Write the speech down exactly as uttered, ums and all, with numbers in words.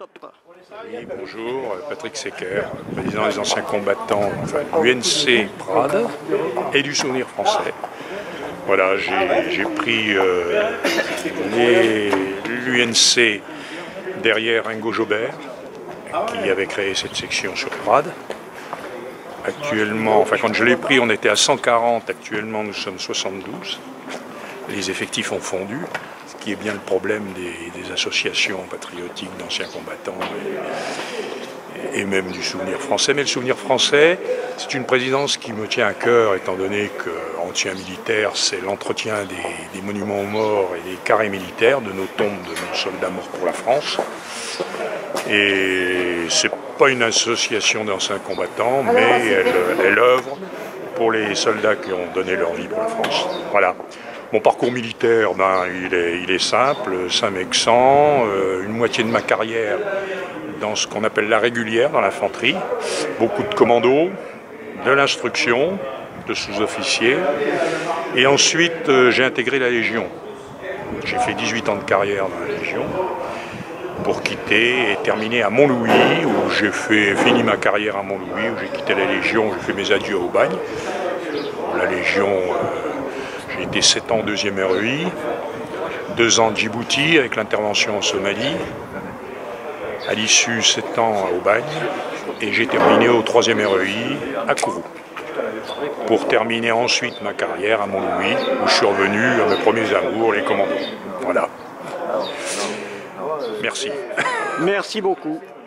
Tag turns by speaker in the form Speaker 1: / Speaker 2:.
Speaker 1: stop.
Speaker 2: Oui, bonjour, Patrick Secker, président des anciens combattants, enfin, U N C Prades et du Souvenir français. Voilà, j'ai pris euh, l'U N C derrière Ingo Jobert, qui avait créé cette section sur Prades. Actuellement, enfin quand je l'ai pris, on était à cent quarante, actuellement nous sommes soixante-douze. Les effectifs ont fondu, ce qui est bien le problème des, des associations patriotiques d'anciens combattants et, et même du Souvenir français. Mais le Souvenir français, c'est une présidence qui me tient à cœur, étant donné qu'ancien militaire, c'est l'entretien des, des monuments aux morts et des carrés militaires, de nos tombes de nos soldats morts pour la France. Et c'est pas une association d'anciens combattants, mais elle, elle œuvre pour les soldats qui ont donné leur vie pour la France. Voilà. Mon parcours militaire, ben, il, est, il est simple, Saint-Mexan, euh, une moitié de ma carrière dans ce qu'on appelle la régulière, dans l'infanterie, beaucoup de commandos, de l'instruction, de sous-officiers, et ensuite euh, j'ai intégré la Légion. J'ai fait dix-huit ans de carrière dans la Légion, pour quitter et terminer à Montlouis, où j'ai fini ma carrière à Montlouis, où j'ai quitté la Légion, j'ai fait mes adieux au bagne. La Légion, euh, j'ai été sept ans au deuxième R E I, deux ans de Djibouti avec l'intervention en Somalie, à l'issue sept ans au bagne, et j'ai terminé au troisième R E I à Kourou, pour terminer ensuite ma carrière à Montlouis, où je suis revenu à mes premiers amours, les commandos. Voilà. Merci.
Speaker 1: Merci beaucoup.